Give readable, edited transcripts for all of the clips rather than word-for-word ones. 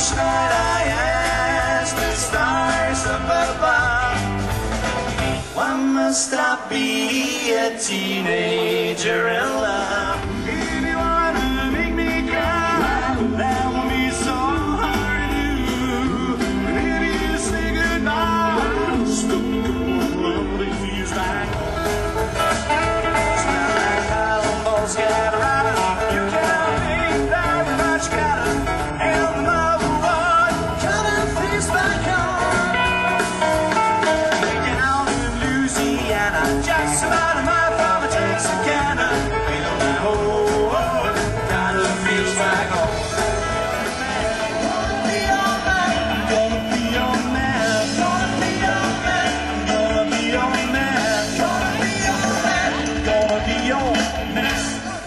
each night I ask the stars up above, why must I be a teenager in love? If you wanna make me cry, that won't be so hard to do. But if you say goodbye, still lonely feels like smell like Alamos get around. You can't make very much gotta and another one coming face back home. Making out in Louisiana, just about a mile from a Texarkana. Ain't no that hole, gotta face back home. Gonna be your man, gonna be your man, gonna be your man, gonna be your man, gonna be your man, gonna be your man.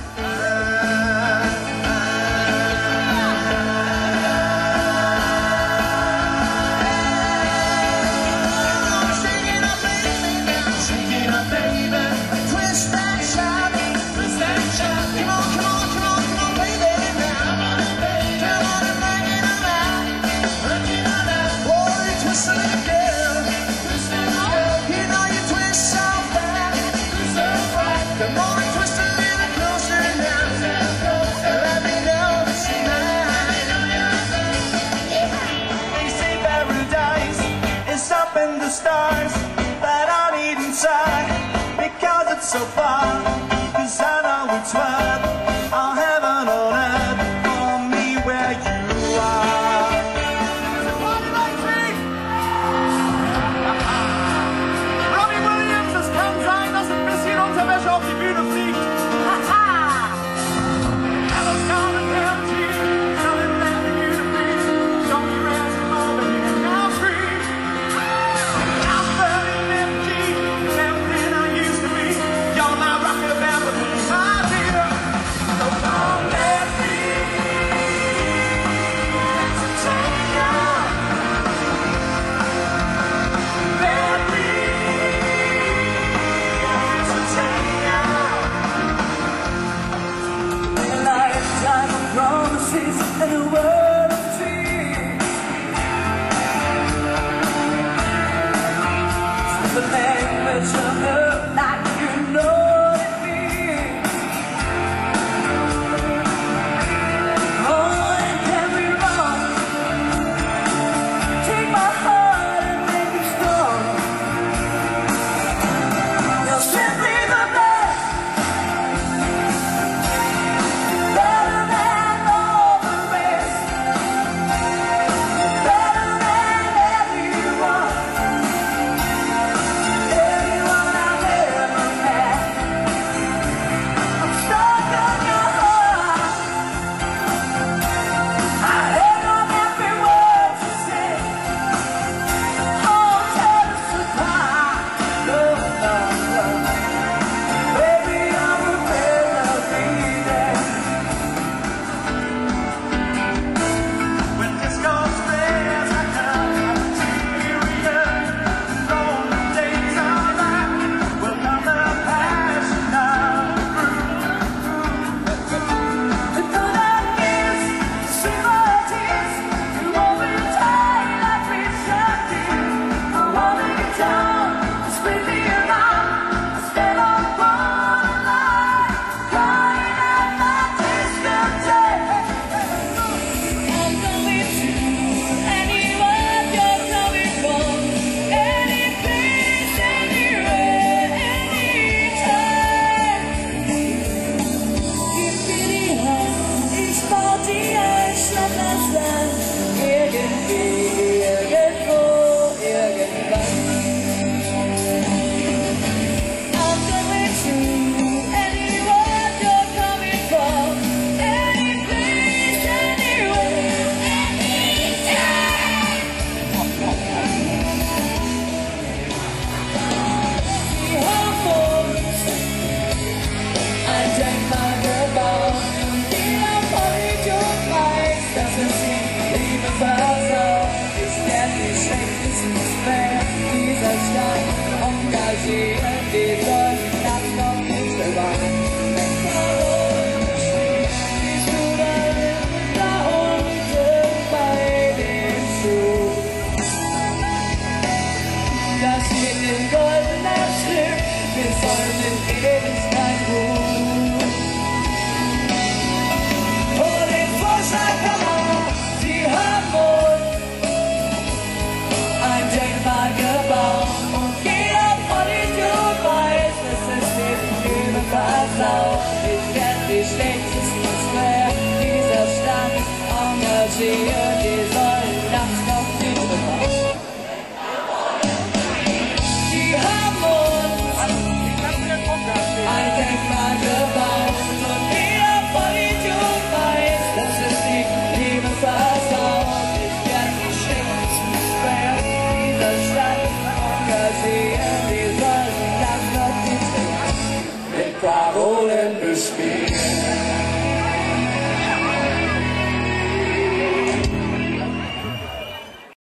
Shaking up, baby, twist and shout, twist and shout. Come on, come on, come on, come on, baby, now. Come on and make it alive, working on that boy, twist it again, twist it again. You know you twist so fast, twist so fast. Come on and twist a little closer now, and let me know that you're mine. They say paradise is up in the stars, but I need inside because it's so far. Cause I know it's worth all heaven on earth for me where you are. Party like me. Robbie Williams, es kann sein, dass ein bisschen Unterwäsche auf die Bühne fliegt. Heaven's gonna guarantee something there for you to be. Show me ransom over here now free. I'm burning empty, everything I used to be. You're my rocket band, but my dear. So don't let me entertain you. Let me entertain you. A lifetime of promises and a world